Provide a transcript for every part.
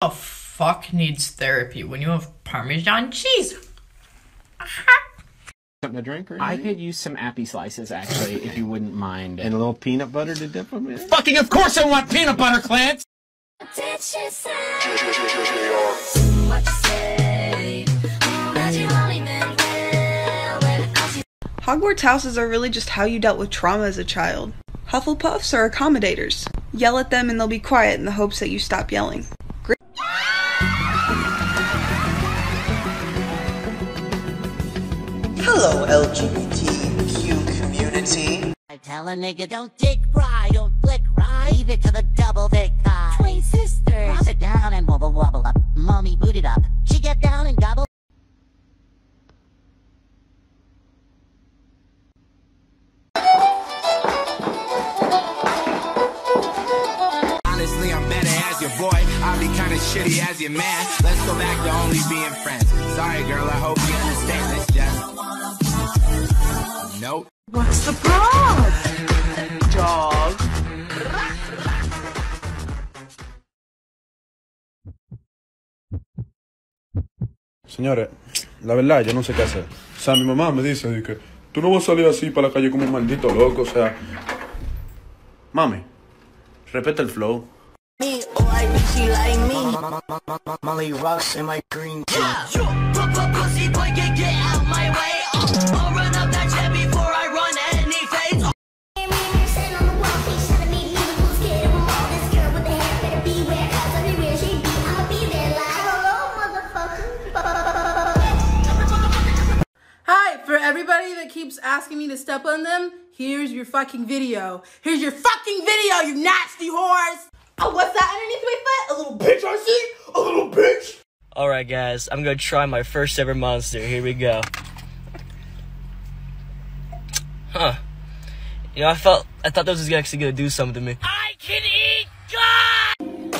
A fuck needs therapy when you have Parmesan cheese? Something to drink or I anything? could use some appy slices, actually, if you wouldn't mind. And a little peanut butter to dip them in? Fucking of course I want peanut butter, Clint! Hogwarts houses are really just how you dealt with trauma as a child. Hufflepuffs are accommodators. Yell at them and they'll be quiet in the hopes that you stop yelling. Hello, LGBTQ community. I tell a nigga don't dick right, don't flick right. Leave it to the double dick guy. Twin sisters. Drop it down and wobble wobble up. Mommy boot it up. She get down and gobble. Honestly, I'm better as your boy. I'll be kinda shitty as your man. Let's go back to only being friends. Sorry, girl, I hope you understand this, just. Nope. What's the problem, dog? Señores, la verdad, yo no sé qué hacer. O sea, mi mamá me dice que tú no vas a salir así para la calle como un maldito loco, o sea... Mami, respeta el flow. Me, or I think she like me. Molly rocks in my green tea. Pussy boy, get out my way. I'll run up that jet before I run any fades. Hi, for everybody that keeps asking me to step on them, here's your fucking video. Here's your fucking video, you nasty whores! Oh, what's that underneath my foot? A little bitch, I see? A little bitch? Alright guys, I'm gonna try my first ever monster. Here we go. Huh. You know, I thought this was actually gonna do something to me. I can eat God!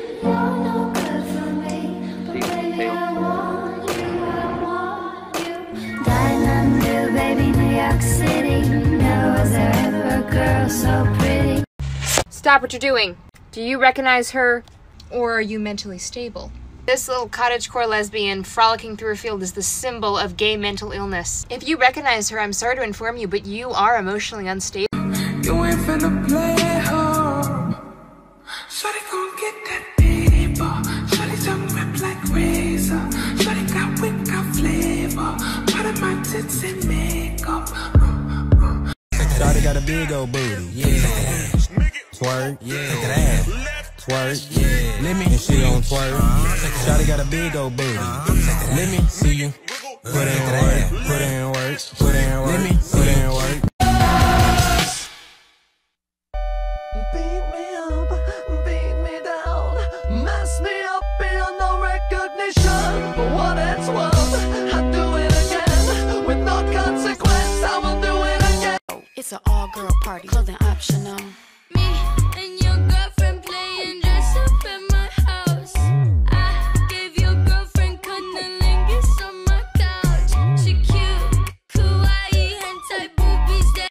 Stop what you're doing. Do you recognize her, or are you mentally stable? This little cottagecore lesbian frolicking through a field is the symbol of gay mental illness. If you recognize her, I'm sorry to inform you, but you are emotionally unstable. You ain't finna play hard. Shawty gon' get that paper. Shawty tongue whip like razor. Shawty got wick, got flavor. Part of my tits and makeup. Shawty got a big old booty, yeah. Twerk, yeah. Look at that. Twerk, yeah. Let me and she gon' twerk. Shawty got a big old booty. Let me see you. Put in work, put in work, put in work. Let me put in work. Beat me up, beat me down, mess me up beyond no recognition. For what it's worth, I do it again with no consequence. I will do it again. It's an all-girl party, clothing optional. Me and your girlfriend playing dress up in my house. I gave your girlfriend cunnilingus on my couch. She cute, kawaii, hentai boobies that.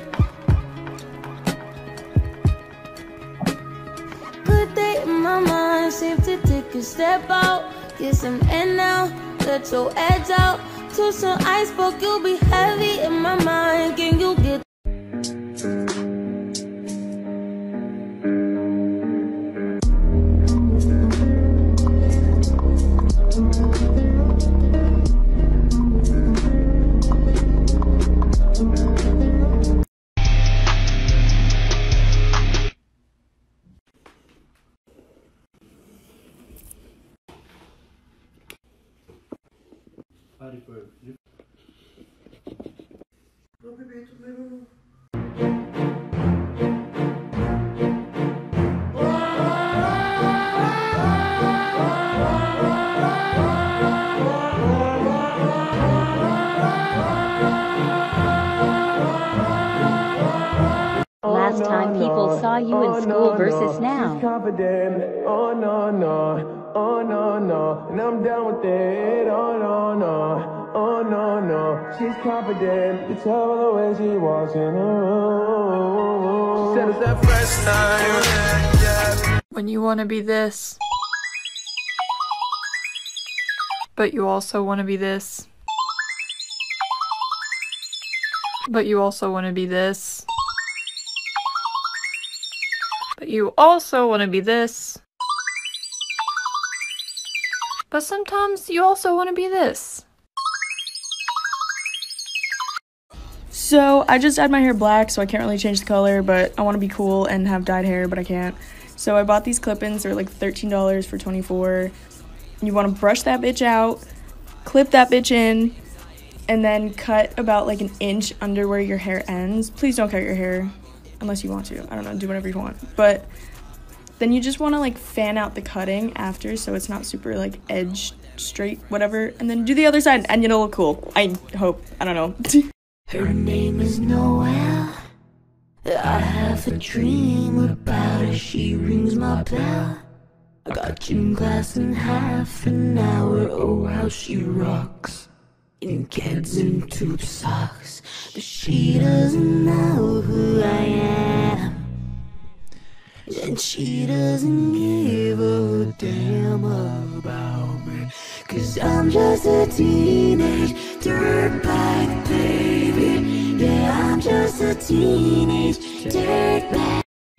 Good day in my mind, seem to take a step out. Get some air now, let your edge out. To some iceberg, you'll be heavy in my mind. Can you get Last time people saw you in school versus now. Oh no no, oh no no, and I'm down with it. Oh no no, oh no no, she's confident. You tell the way she walks in the room. She said it's that first time. Yeah. When you wanna be this. But you also want to be this. But you also want to be this. But you also want to be this. But sometimes you also want to be this. So I just dyed my hair black, so I can't really change the color, but I want to be cool and have dyed hair, but I can't. So I bought these clip-ins. They're like $13 for 24. You want to brush that bitch out, clip that bitch in, and then cut about like an inch under where your hair ends. Please don't cut your hair unless you want to. I don't know, do whatever you want. But then you just want to like fan out the cutting after so it's not super like edge straight, whatever. And then do the other side and it'll look cool. I hope. I don't know. Her name is Noelle. I have a dream about her. She rings my bell. I got gym class in half an hour. Oh, how she rocks. In kids and tube socks. But she doesn't know who I am. And she doesn't give a damn about me. 'Cause I'm just a teenage dirtbag baby. Yeah, I'm just a teenage dirtbag.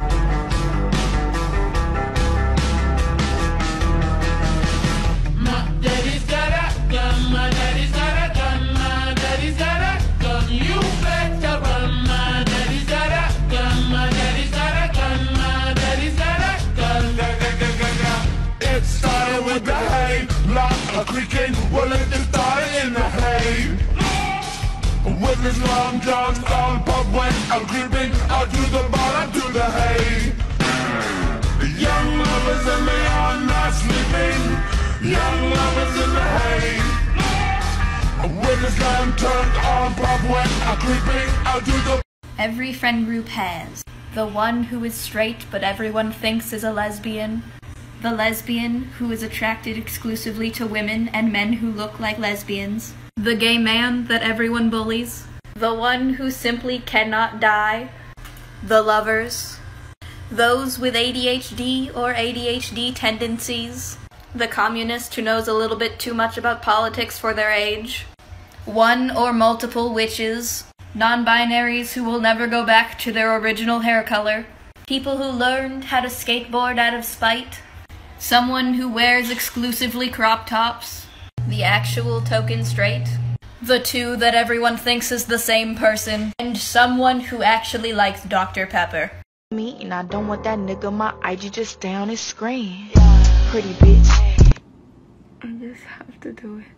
My daddy's got a gun, my daddy's got a gun, my daddy's got a gun. You better run, my daddy's got a gun, my daddy's got a gun, my daddy's got a gun. It started with the hay, lock a creaking, well it just started in the hay. With his long johns on, pub went a creeping out to the bottom to the hay. Young lovers and they are not sleeping. Young lovers in the hay. With his lamp turned on, pub went a creeping out to the. Every friend group has the one who is straight but everyone thinks is a lesbian, the lesbian who is attracted exclusively to women and men who look like lesbians, the gay man that everyone bullies, the one who simply cannot die, the lovers, those with ADHD or ADHD tendencies, the communist who knows a little bit too much about politics for their age, one or multiple witches, non-binaries who will never go back to their original hair color, people who learned how to skateboard out of spite, someone who wears exclusively crop tops, the actual token straight, the two that everyone thinks is the same person, and someone who actually likes Dr. Pepper. Me and I don't want that nigga my IG just down his screen. Pretty bitch. I just have to do it.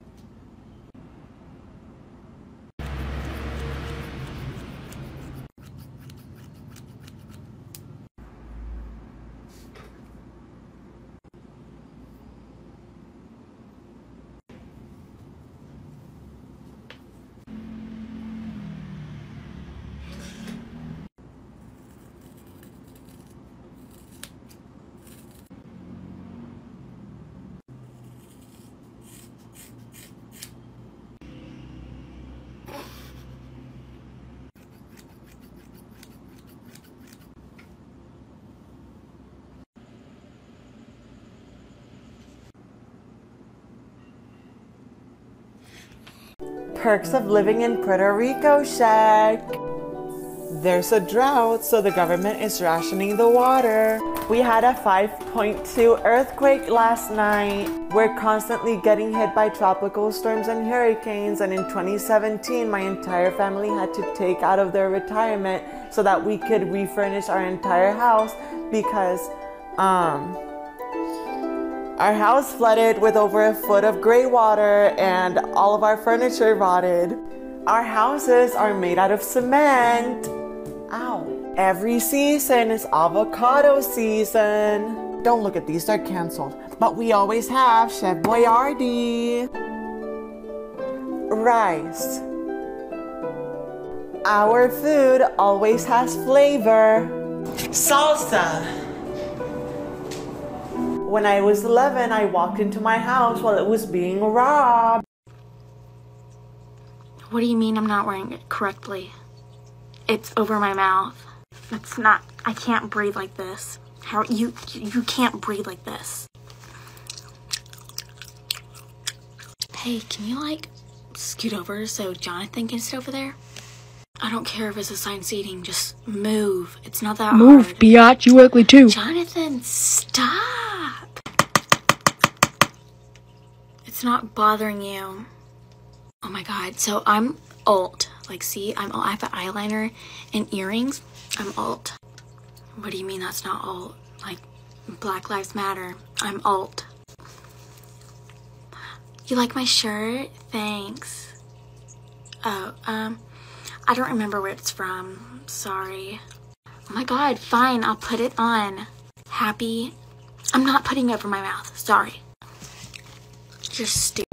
Perks of living in Puerto Rico shack. There's a drought, so the government is rationing the water. We had a 5.2 earthquake last night. We're constantly getting hit by tropical storms and hurricanes, and in 2017, my entire family had to take out of their retirement so that we could refurnish our entire house because, our house flooded with over a foot of gray water and all of our furniture rotted. Our houses are made out of cement. Ow. Every season is avocado season. Don't look at these, they're canceled. But we always have Chef Boyardee. Rice. Our food always has flavor. Salsa. When I was 11, I walked into my house while it was being robbed. What do you mean I'm not wearing it correctly? It's over my mouth. It's not, I can't breathe like this. You can't breathe like this. Hey, can you, like, scoot over so Jonathan can sit over there? I don't care if it's assigned seating, just move. It's not that hard. Move, biatch, you ugly too. Jonathan, stop! It's not bothering you. Oh my god, so I'm alt. Like, see, I have an eyeliner and earrings. I'm alt. What do you mean that's not alt? Like, Black Lives Matter. I'm alt. You like my shirt? Thanks. Oh, I don't remember where it's from. Sorry. Oh my god, fine, I'll put it on. Happy? I'm not putting it over my mouth. Sorry. You're stupid.